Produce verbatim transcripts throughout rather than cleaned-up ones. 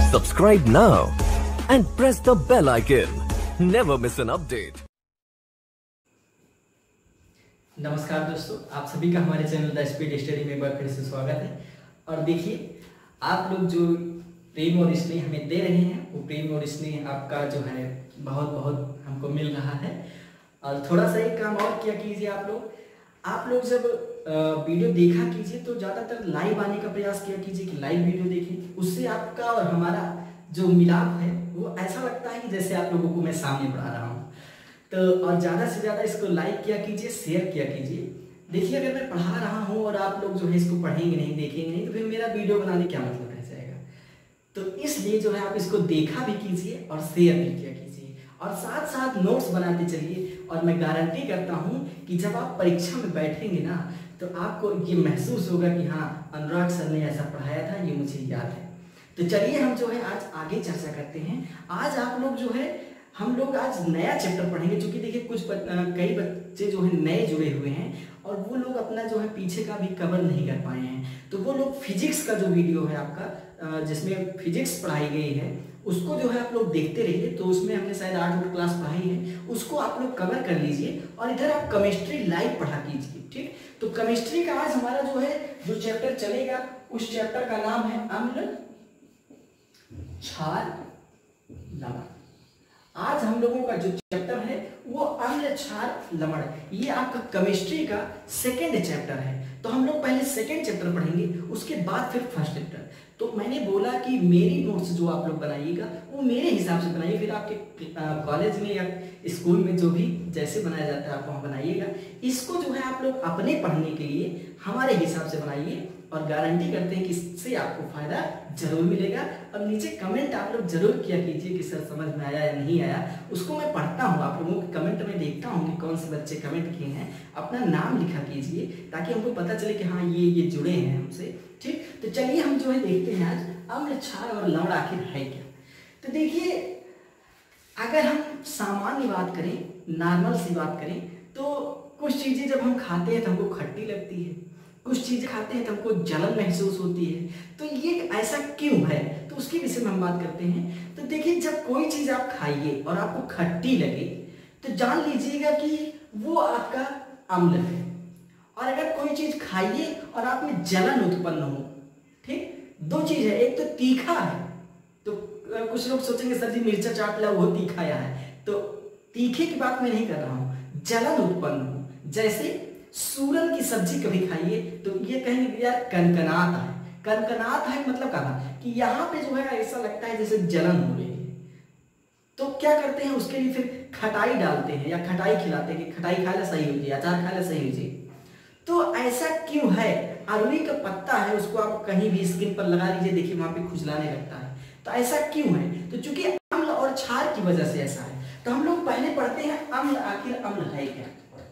Subscribe now and press the bell icon. Never miss an update. नमस्कार दोस्तों, आप सभी का हमारे चैनल द स्पीड स्टडी में एक बार फिर से स्वागत है। और देखिए, आप लोग जो प्रेम और स्नेह हमें दे रहे हैं, वो प्रेम और स्नेह आपका जो है बहुत बहुत हमको मिल रहा है। और थोड़ा सा एक काम और क्या कीजिए, आप लोग आप लोग जब वीडियो देखा कीजिए तो ज़्यादातर लाइव आने का प्रयास किया कीजिए कि लाइव वीडियो देखें। उससे आपका और हमारा जो मिलाप है वो ऐसा लगता है कि जैसे आप लोगों को मैं सामने पढ़ा रहा हूँ। तो और ज़्यादा से ज़्यादा इसको लाइक किया कीजिए, शेयर किया कीजिए। देखिए, अगर मैं पढ़ा रहा हूँ और आप लोग जो है इसको पढ़ेंगे नहीं, देखेंगे नहीं, तो फिर मेरा वीडियो बनाने क्या मतलब रह जाएगा। तो इसलिए जो है आप इसको देखा भी कीजिए और शेयर भी किया कीजिए, और साथ साथ नोट्स बनाते चलिए। और मैं गारंटी करता हूँ कि जब आप परीक्षा में बैठेंगे ना, तो आपको ये महसूस होगा कि हाँ, अनुराग सर ने ऐसा पढ़ाया था, ये मुझे याद है। तो चलिए हम जो है आज आगे चर्चा करते हैं। आज आप लोग जो है हम लोग आज नया चैप्टर पढ़ेंगे, जो कि देखिए कुछ बच, कई बच्चे जो है नए जुड़े हुए हैं और वो लोग अपना जो है पीछे का भी कवर नहीं कर पाए हैं। तो वो लोग फिजिक्स का जो वीडियो है आपका, जिसमें फिजिक्स पढ़ाई गई है, उसको जो है आप लोग देखते रहिए। तो उसमें हमने शायद आठ क्लास पढ़ाई है, उसको आप लोग कवर कर लीजिए। और इधर आप केमिस्ट्री लाइव पढ़ा कीजिए, ठीक। तो केमिस्ट्री का आज हमारा जो है जो चैप्टर चलेगा, उस चैप्टर का नाम है अम्ल क्षार लवण। आज हम लोगों का जो चैप्टर है वो अम्ल क्षार लवण, ये आपका केमिस्ट्री का सेकेंड चैप्टर है। तो हम लोग पहले सेकेंड चैप्टर पढ़ेंगे, उसके बाद फिर फर्स्ट चैप्टर। तो मैंने बोला कि मेरी नोट्स जो आप लोग बनाइएगा वो मेरे हिसाब से बनाइए, फिर आपके कॉलेज में या स्कूल में जो भी जैसे बनाया जाता है आप वहाँ बनाइएगा। इसको जो है आप लोग अपने पढ़ने के लिए हमारे हिसाब से बनाइए, और गारंटी करते हैं कि इससे आपको फायदा जरूर मिलेगा। और नीचे कमेंट आप लोग जरूर किया कीजिए कि सर समझ में आया या नहीं आया। उसको मैं पढ़ता हूँ, आप लोगों के कमेंट में देखता हूँ कि कौन से बच्चे कमेंट किए हैं। अपना नाम लिखा कीजिए ताकि हमको पता चले कि हाँ ये ये जुड़े हैं हमसे, ठीक। तो चलिए हम जो है देखते हैं आज अम्ल क्षार और लवण आखिर है क्या। तो देखिए, अगर हम सामान्य बात करें, नॉर्मल सी बात करें, तो कुछ चीजें जब हम खाते हैं तो हमको खट्टी लगती है, कुछ चीजें खाते हैं तो हमको जलन महसूस होती है। तो ये ऐसा क्यों है, तो उसके विषय में हम बात करते हैं। तो देखिए, जब कोई चीज आप खाइए और आपको खट्टी लगे तो जान लीजिएगा कि वो आपका अम्ल है। और अगर कोई चीज खाइए और आप में जलन उत्पन्न हो, ठीक, दो चीज है, एक तो तीखा है। तो कुछ लोग सोचेंगे सर जी मिर्चा चाट ला वो तीखा या है, तो तीखे की बात मैं नहीं कर रहा हूं, जलन उत्पन्न हो। जैसे सूरन की सब्जी कभी खाइए तो ये कहेंगे यार कनकनात है। कनकनात है मतलब कहा कि यहाँ पे जो है ऐसा लगता है जैसे जलन हो रही है। तो क्या करते हैं, उसके लिए फिर खटाई डालते हैं या खटाई खिलाते हैं कि खटाई खा ले सही हो जाए, अचार खा ले सही हो जाए। तो ऐसा क्यों है, अरवी का पत्ता है, उसको आप कहीं भी स्किन पर लगा लीजिए, देखिए वहां पे खुजलाने लगता है। तो ऐसा क्यों है, तो चूंकि अम्ल और क्षार की वजह से ऐसा है। तो हम लोग पहले पढ़ते हैं अम्ल, आखिर अम्ल है क्या,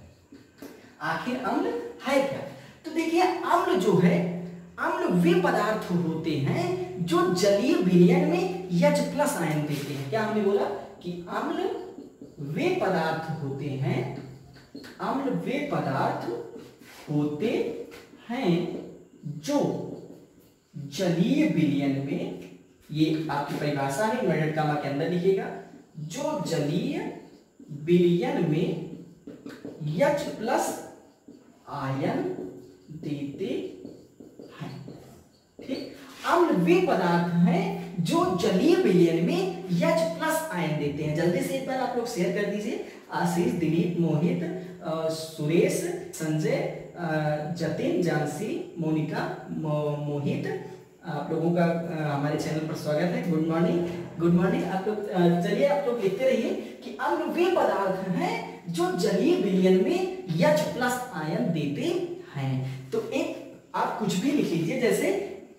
आखिर अम्ल है क्या। तो देखिए, अम्ल जो है, अम्ल वे पदार्थ होते हैं जो जलीय विलयन में H प्लस आयन देते हैं। क्या हमने बोला कि अम्ल वे पदार्थ होते हैं, अम्ल वे पदार्थ होते हैं जो जलीय विलयन में, ये आपकी परिभाषा है, इन्वर्टेड कामा के अंदर लिखिएगा, जो जलीय विलयन में H प्लस आयन देते हैं, ठीक। अम्ल वे पदार्थ हैं जो जलीय विलयन में H प्लस आयन देते हैं। जल्दी से एक बार आप लोग शेयर कर दीजिए। आशीष, दिलीप, मोहित, सुरेश, संजय, जतिन, जानसी, मोनिका, मो, मोहित, आप लोगों का हमारे चैनल पर स्वागत है। गुड मॉर्निंग, गुड मॉर्निंग आप लोग। चलिए आप लोग लिखते रहिए कि अम्ल वे पदार्थ हैं जो जलीय विलयन में H प्लस आयन देते हैं। तो एक आप कुछ भी लिख लीजिए, जैसे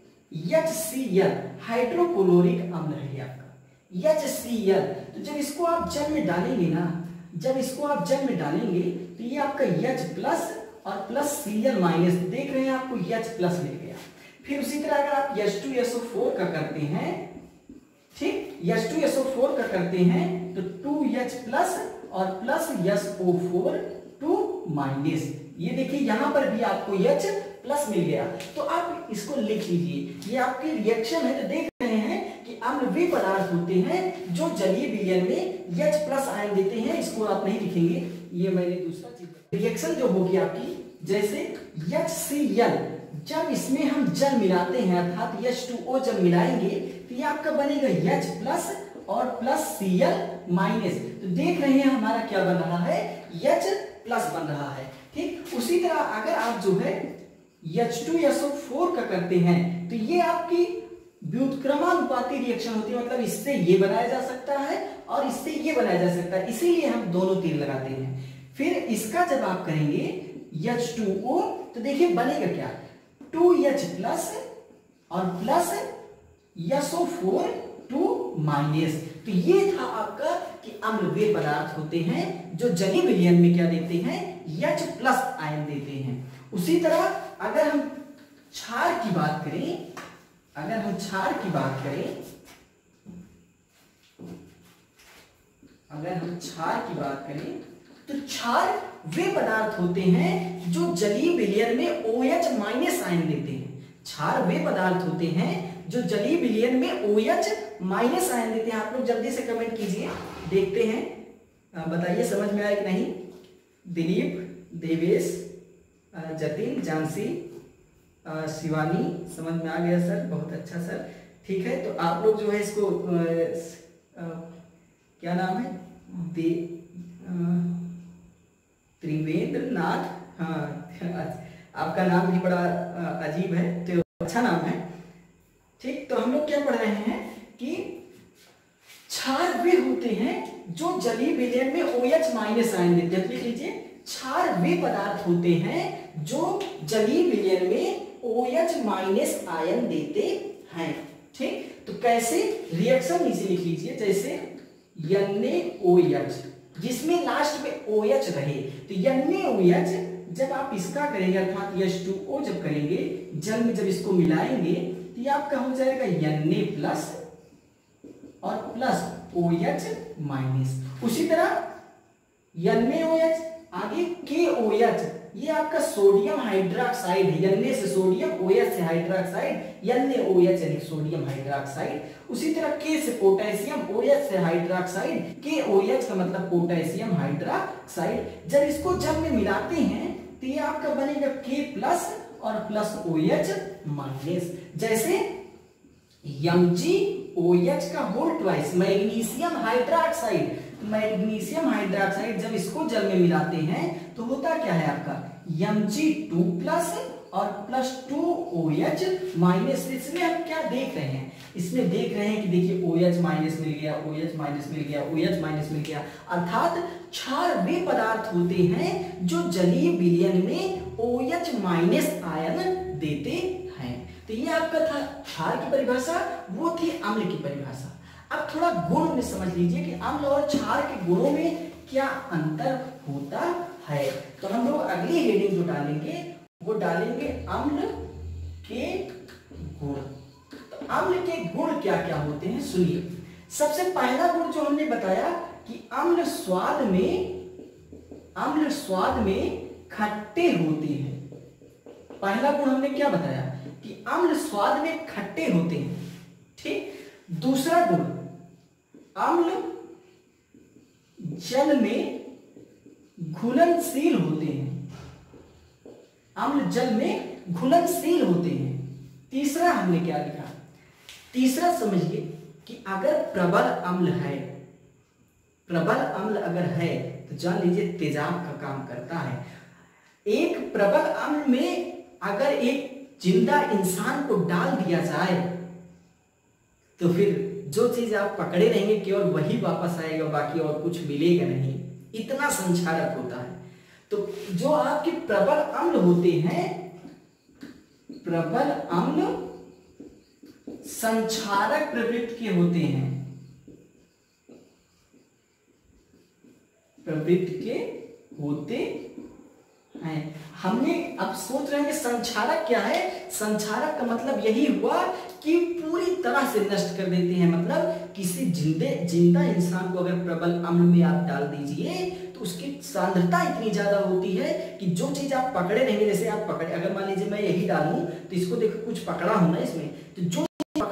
HCl हाइड्रोक्लोरिक अम्ल है आपका, HCl। तो जब इसको आप जल में डालेंगे ना, जब इसको आप जल में डालेंगे तो ये आपका H प्लस और प्लस Cl माइनस, देख रहे हैं आपको H प्लस मिल गया। फिर उसी तरह अगर आप H two S O four का करते हैं, ठीक, H two S O four का करते हैं तो टू H प्लस और plus S O four two minus, ये देखिए यहां पर भी आपको H प्लस मिल गया। तो आप इसको लिख लीजिए, ये आपकी रिएक्शन है। तो देख रहे हैं कि अम्ल वे पदार्थ होते हैं जो जलीय विलयन में H प्लस आयन देते हैं। इसको आप नहीं लिखेंगे, ये मैंने दूसरा चीज। रिएक्शन जो होगी आपकी, जैसे एच सी एल, जब इसमें हम जल मिलाते हैं अर्थात एच टू ओ जब मिलाएंगे तो ये आपका बनेगा H प्लस और प्लस सी एल माइनस। तो देख रहे हैं हमारा क्या बन रहा है, H प्लस बन रहा है। ठीक, उसी तरह अगर आप जो है H two S O four का करते हैं तो ये आपकी व्युत्क्रमानुपाती रिएक्शन होती है, मतलब इससे ये बनाया जा सकता है और इससे ये बनाया जा सकता है, इसीलिए हम दोनों तीर लगाते हैं। फिर इसका जब आप करेंगे एच टू ओ तो देखिए बनेगा क्या, टू एच प्लस और plus S O four two minus. तो ये था आपका कि अम्ल वे पदार्थ होते हैं जो जलीय विलयन में क्या देते हैं, H प्लस आयन देते हैं। उसी तरह अगर हम क्षार की बात करें, अगर हम क्षार की बात करें अगर हम क्षार की बात करें तो क्षार वे पदार्थ होते हैं जो जलीय विलयन में OH माइनस आयन देते हैं। क्षार वे पदार्थ होते हैं जो जलीय विलयन में OH माइनस आयन देते हैं। आप लोग जल्दी से कमेंट कीजिए, देखते हैं, बताइए समझ में आया कि नहीं। दिलीप, देवेश, जतिन, जानसी, शिवानी, समझ में आ गया सर, बहुत अच्छा सर। ठीक है, तो आप लोग जो है इसको आ, आ, क्या नाम है, दे त्रिवेंद्र नाथ, हाँ आपका नाम भी बड़ा अजीब है, तो अच्छा नाम है। ठीक, तो हम लोग क्या पढ़ रहे हैं कि क्षार वे होते हैं जो जलीय विलयन में OH माइनस आयन देते हैं। लिख लीजिए, क्षार वे पदार्थ होते हैं जो जलीय विलयन में OH माइनस आयन देते हैं। ठीक, तो कैसे रिएक्शन नीचे लिख लीजिए, जैसे एन ए ओ एच, जिसमें लास्ट में OH रहे, तो एन ए ओ एच जब आप इसका करेंगे अर्थात एच टू ओ जब करेंगे, जल में जब इसको मिलाएंगे तो ये आपका हो जाएगा Na प्लस और प्लस OH माइनस। उसी तरह NaOH, आगे KOH, ये आपका सोडियम हाइड्रोक्साइड है, Na से सोडियम, OH से हाइड्रोक्साइड, NaOH यानी सोडियम हाइड्रोक्साइड। उसी तरह K से पोटेशियम, OH से हाइड्रोक्साइड, KOH का मतलब पोटेशियम हाइड्रोक्साइड। जब इसको जब में मिलाते हैं तो ये आपका बनेगा K प्लस और प्लस OH माइनस। जैसे MgOH का whole twice, magnesium hydroxide, magnesium hydroxide जब इसको जल में मिलाते हैं तो होता क्या है आपका एम जी टू प्लस और प्लस टू OH माइनस। इसमें हम क्या देख रहे हैं, इसमें देख रहे हैं कि देखिए OH माइनस मिल गया, OH माइनस मिल गया, OH माइनस मिल गया, अर्थात क्षार वे पदार्थ होते हैं जो जलीय विलयन में OH माइनस आयन देते हैं। तो ये आपका था क्षार की परिभाषा, वो थी अम्ल की परिभाषा। अब थोड़ा गुण में समझ लीजिए कि अम्ल और क्षार के गुणों में क्या अंतर होता है। तो हम लोग अगली हेडिंग जो डालेंगे वो डालेंगे अम्ल के गुण। तो अम्ल के गुण क्या क्या होते हैं सुनिए। सबसे पहला गुण जो हमने बताया कि अम्ल स्वाद में अम्ल स्वाद में खट्टे होते हैं। पहला गुण हमने क्या बताया कि अम्ल स्वाद में खट्टे होते हैं। ठीक, दूसरा गुण अम्ल जल में घुलनशील होते हैं। अम्ल जल में घुलनशील होते हैं। तीसरा हमने क्या लिखा, तीसरा समझिए कि अगर प्रबल अम्ल है, प्रबल अम्ल अगर है तो जान लीजिए तेजाब का काम करता है। एक प्रबल अम्ल में अगर एक जिंदा इंसान को डाल दिया जाए तो फिर जो चीज आप पकड़े रहेंगे केवल वही वापस आएगा, बाकी और कुछ मिलेगा नहीं, इतना संक्षारक होता है। तो जो आपके प्रबल अम्ल होते हैं, प्रबल अम्ल संक्षारक प्रवृत्ति के होते हैं, प्रवृत्ति के होते हैं। हमने अब सोच रहे हैं कि संक्षारक क्या है। संक्षारक का मतलब यही हुआ कि पूरी तरह से नष्ट कर देते हैं। मतलब किसी जिंदे जिंदा इंसान को अगर प्रबल अम्ल में आप डाल दीजिए तो उसकी सांद्रता इतनी ज्यादा होती है कि जो चीज आप पकड़े रहेंगे, जैसे आप पकड़े, अगर मान लीजिए मैं यही डालूं तो इसको देखो कुछ पकड़ा हूं ना इसमें, तो जो पकड़ा हूं केवल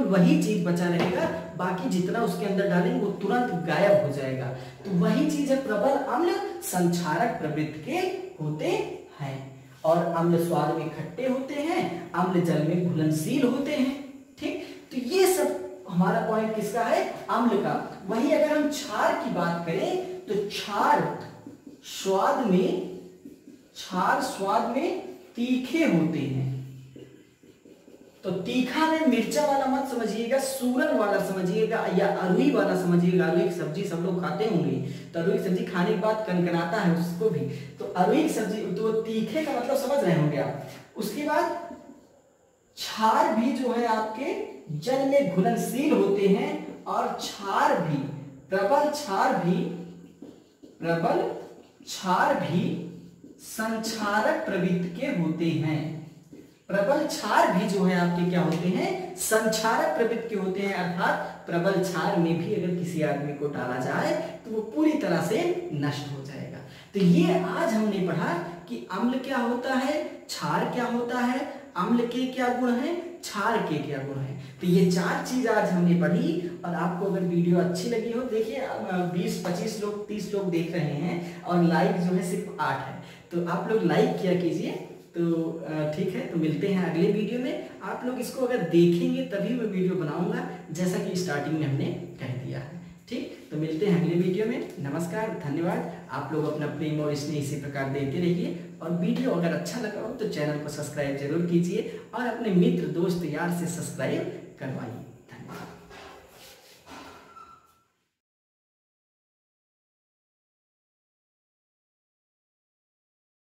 वही चीज बचा रहेगा, बाकी जितना उसके अंदर डालेंगे वो तुरंत गायब हो जाएगा। तो वही चीज है प्रबल अम्ल संक्षारक प्रवृत्ति के होते हैं। और अम्ल स्वाद में खट्टे होते हैं, अम्ल जल में घुलनशील होते हैं। ठीक, तो ये सब हमारा पॉइंट किसका है, अम्ल का। वही अगर हम क्षार की बात करें तो क्षार स्वाद में क्षार स्वाद में तीखे होते हैं। तो तीखा में मिर्चा वाला मत समझिएगा, सूरन वाला समझिएगा या अरुई वाला समझिएगा। अरुई की सब्जी सब लोग खाते होंगे, तो अरुई की सब्जी खाने के बाद कनकनाता है उसको भी, तो अरुई की सब्जी, तो तीखे का मतलब समझ रहे होंगे आप। उसके बाद क्षार भी जो है आपके जल में घुलनशील होते हैं, और क्षार भी प्रबल क्षार भी प्रबल क्षार भी संक्षारक प्रवृत्ति के होते हैं। प्रबल क्षार भी जो है आपके क्या होते हैं, संक्षारक प्रवृत्ति के होते हैं। अर्थात प्रबल क्षार में भी अगर किसी आदमी को डाला जाए तो वो पूरी तरह से नष्ट हो जाएगा। तो ये आज हमने पढ़ा कि अम्ल क्या होता है, क्षार क्या होता है, अम्ल के क्या गुण हैं, क्षार के क्या गुण हैं। तो ये चार चीज आज हमने पढ़ी। और आपको अगर वीडियो अच्छी लगी हो, देखिए बीस पच्चीस लोग तीस लोग देख रहे हैं और लाइक जो है सिर्फ आठ है, तो आप लोग लाइक किया कीजिए। तो ठीक है, तो मिलते हैं अगले वीडियो में। आप लोग इसको अगर देखेंगे तभी मैं वीडियो बनाऊंगा, जैसा कि स्टार्टिंग में हमने कह दिया है। ठीक, तो मिलते हैं अगले वीडियो में। नमस्कार, धन्यवाद। आप लोग अपना प्रेम और स्नेह इसी प्रकार देते रहिए, और वीडियो अगर अच्छा लगा हो तो चैनल को सब्सक्राइब जरूर कीजिए और अपने मित्र दोस्त यार से सब्सक्राइब करवाइए।